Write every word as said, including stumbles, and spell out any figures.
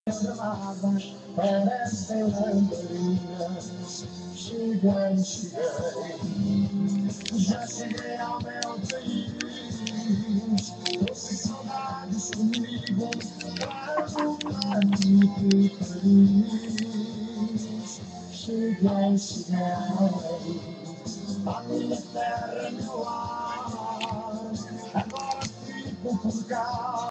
Gravas, parecem lambarinhas. Cheguei, cheguei, já cheguei ao meu país. Tô sem saudades comigo, quando parti de Paris. Cheguei, cheguei, a minha terra, meu lar. Agora fico por cá.